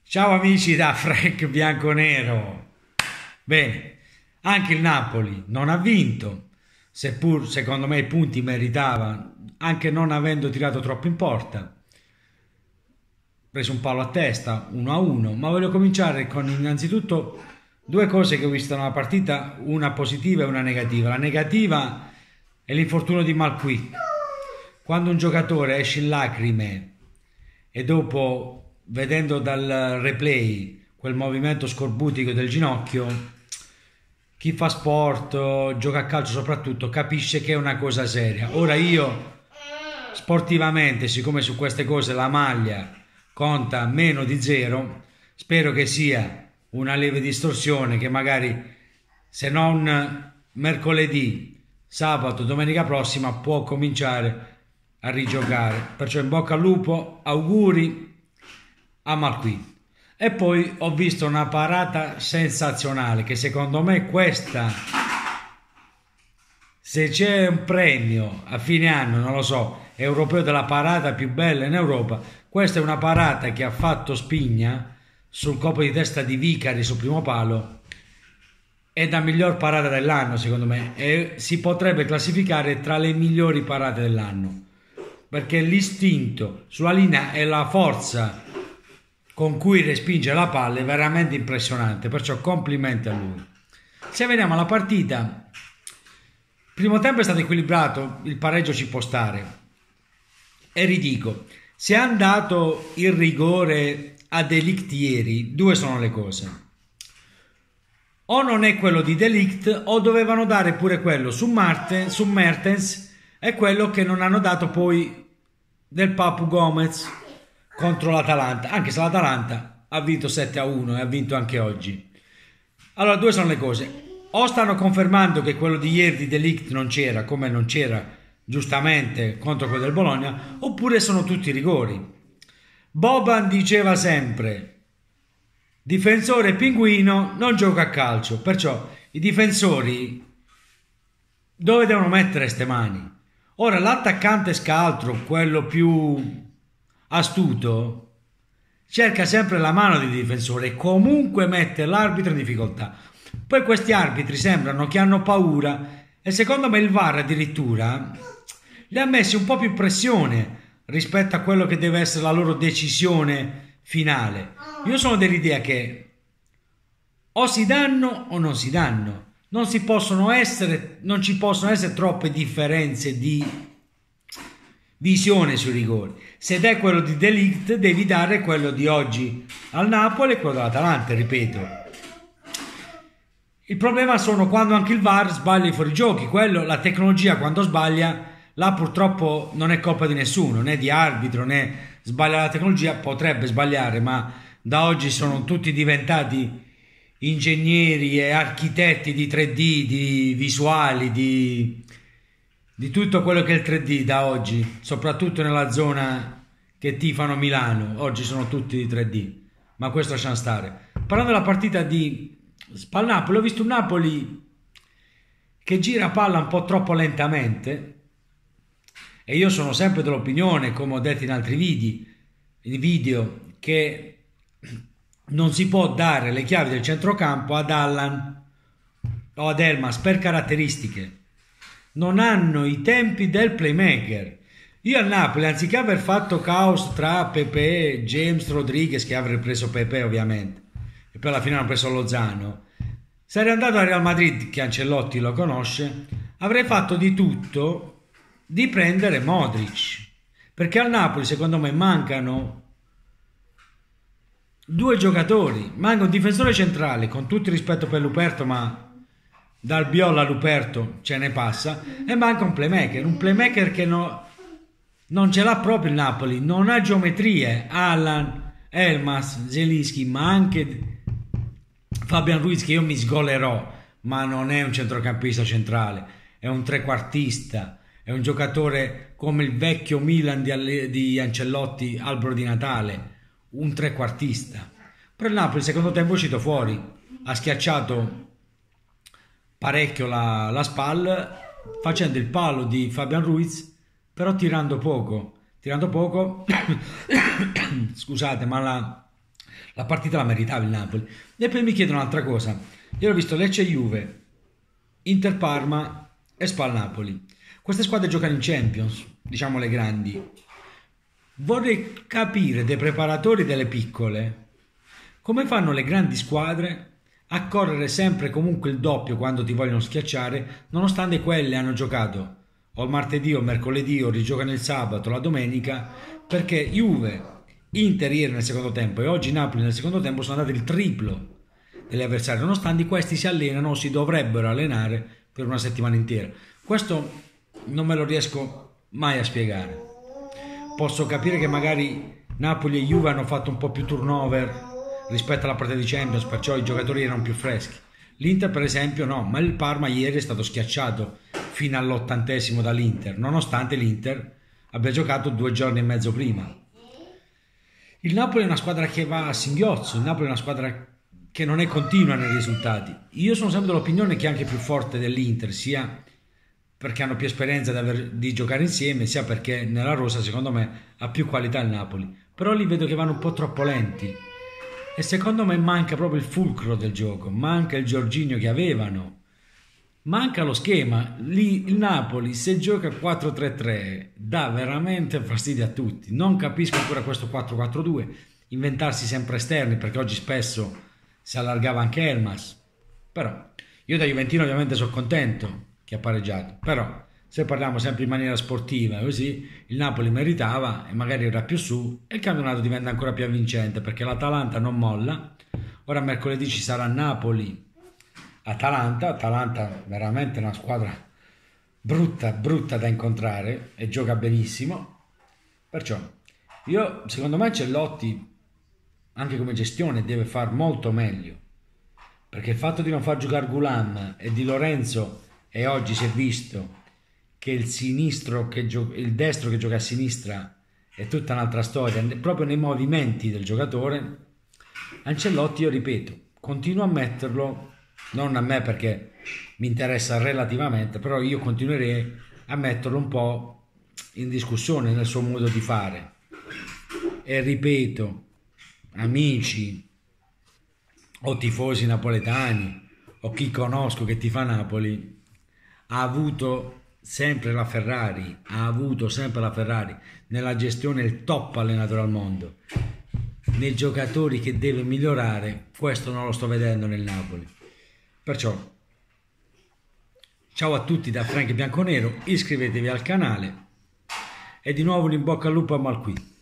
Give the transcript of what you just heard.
Ciao amici da Frank Bianconero. Bene, anche il Napoli non ha vinto, seppur secondo me i punti meritava, anche non avendo tirato troppo in porta. Ha preso un palo a testa, 1-1, ma voglio cominciare con innanzitutto due cose che ho visto nella partita, una positiva e una negativa. La negativa è l'infortunio di Malqui. Quando un giocatore esce in lacrime e dopo, vedendo dal replay quel movimento scorbutico del ginocchio, chi fa sport, gioca a calcio soprattutto, capisce che è una cosa seria. Ora io, sportivamente, siccome su queste cose la maglia conta meno di zero, spero che sia una lieve distorsione che magari, se non mercoledì, sabato, domenica prossima, può cominciare a rigiocare. Perciò in bocca al lupo, auguri a Marquis. E poi ho visto una parata sensazionale che secondo me questa, se c'è un premio a fine anno, non lo so, europeo della parata più bella in Europa, questa è una parata che ha fatto Spigna sul colpo di testa di Vicari sul primo palo. È la miglior parata dell'anno secondo me e si potrebbe classificare tra le migliori parate dell'anno, perché l'istinto sulla linea e la forza con cui respinge la palla è veramente impressionante, perciò complimenti a lui. Se veniamo alla partita, il primo tempo è stato equilibrato, il pareggio ci può stare, e ridico, se ha dato il rigore a De Ligt ieri, due sono le cose: o non è quello di De Ligt o dovevano dare pure quello su Mertens, e quello che non hanno dato poi del Papu Gomez contro l'Atalanta, anche se l'Atalanta ha vinto 7-1 e ha vinto anche oggi. Allora, due sono le cose: o stanno confermando che quello di ieri di De Ligt non c'era, come non c'era giustamente contro quello del Bologna, oppure sono tutti rigori. Boban diceva sempre: difensore pinguino non gioca a calcio, perciò i difensori dove devono mettere ste mani? Ora l'attaccante scaltro, quello più astuto, cerca sempre la mano del difensore e comunque mette l'arbitro in difficoltà. Poi questi arbitri sembrano che hanno paura e secondo me il VAR addirittura li ha messi un po' più pressione rispetto a quello che deve essere la loro decisione finale. Io sono dell'idea che o si danno o non si danno. Non ci possono essere troppe differenze di visione sui rigori. Se dai quello di De Ligt, devi dare quello di oggi al Napoli e quello dell'Atalanta, ripeto. Il problema sono quando anche il VAR sbaglia i fuorigiochi. Quello, la tecnologia quando sbaglia, là purtroppo non è colpa di nessuno, né di arbitro, né sbaglia la tecnologia, potrebbe sbagliare, ma da oggi sono tutti diventati ingegneri e architetti di 3D, di visuali, di tutto quello che è il 3D da oggi, soprattutto nella zona che tifano Milano. Oggi sono tutti di 3D, ma questo lasciamo stare. Parlando della partita di Spal-Napoli, ho visto un Napoli che gira palla un po' troppo lentamente e io sono sempre dell'opinione, come ho detto in altri video, che non si può dare le chiavi del centrocampo ad Allan o ad Elmas per caratteristiche. Non hanno i tempi del playmaker. Io al Napoli, anziché aver fatto caos tra Pepe e James Rodriguez, che avrei preso Pepe ovviamente, e poi alla fine hanno preso Lozano, sarei andato al Real Madrid, che Ancelotti lo conosce, avrei fatto di tutto di prendere Modric, perché al Napoli secondo me mancano due giocatori, manca un difensore centrale, con tutto il rispetto per Luperto, ma dal Biola a Luperto ce ne passa, e manca un playmaker che non ce l'ha proprio il Napoli, non ha geometrie. Allan, Elmas, Zelinski, ma anche Fabian Ruiz, che io mi sgolerò, ma non è un centrocampista centrale, è un trequartista, è un giocatore come il vecchio Milan di Ancelotti, albero di Natale, un trequartista. Però il Napoli il secondo tempo è uscito fuori, ha schiacciato parecchio la Spal, facendo il palo di Fabian Ruiz, però tirando poco scusate, ma La partita la meritava il Napoli. E poi mi chiedono un'altra cosa. Io ho visto Lecce-Juve, Inter-Parma e Spal-Napoli. Queste squadre giocano in Champions, diciamo le grandi. Vorrei capire dei preparatori delle piccole come fanno le grandi squadre a correre sempre comunque il doppio quando ti vogliono schiacciare, nonostante quelle hanno giocato o il martedì o il mercoledì o rigiocano il sabato, la domenica, perché Juve, Inter ieri nel secondo tempo e oggi Napoli nel secondo tempo sono andati il triplo degli avversari, nonostante questi si allenano o si dovrebbero allenare per una settimana intera. Questo non me lo riesco mai a spiegare. Posso capire che magari Napoli e Juve hanno fatto un po' più turnover rispetto alla partita di Champions, perciò i giocatori erano più freschi. L'Inter per esempio no, ma il Parma ieri è stato schiacciato fino all'80° dall'Inter, nonostante l'Inter abbia giocato 2 giorni e mezzo prima. Il Napoli è una squadra che va a singhiozzo, il Napoli è una squadra che non è continua nei risultati. Io sono sempre dell'opinione che è anche più forte dell'Inter, sia perché hanno più esperienza di giocare insieme, sia perché nella rosa secondo me ha più qualità il Napoli. Però li vedo che vanno un po' troppo lenti e secondo me manca proprio il fulcro del gioco, manca il Jorginho che avevano, manca lo schema. Lì il Napoli se gioca 4-3-3 dà veramente fastidio a tutti. Non capisco ancora questo 4-4-2, inventarsi sempre esterni, perché oggi spesso si allargava anche Elmas. Però io da Juventino ovviamente sono contento che ha pareggiato, però se parliamo sempre in maniera sportiva così, il Napoli meritava e magari era più su e il campionato diventa ancora più avvincente perché l'Atalanta non molla. Ora mercoledì ci sarà Napoli-Atalanta veramente una squadra brutta brutta da incontrare e gioca benissimo, perciò secondo me Ancelotti anche come gestione deve far molto meglio, perché il fatto di non far giocare Gulam e Di Lorenzo, e oggi si è visto che il destro che gioca a sinistra è tutta un'altra storia, proprio nei movimenti del giocatore. Ancelotti, io ripeto, continuo a metterlo, non a me perché mi interessa relativamente, però io continuerei a metterlo un po' in discussione nel suo modo di fare. E ripeto, amici o tifosi napoletani o chi conosco che tifa Napoli, ha avuto sempre la Ferrari, nella gestione il top allenatore al mondo. Nei giocatori che deve migliorare, questo non lo sto vedendo nel Napoli. Perciò ciao a tutti da Frank Bianconero, iscrivetevi al canale e di nuovo un in bocca al lupo a Malqui.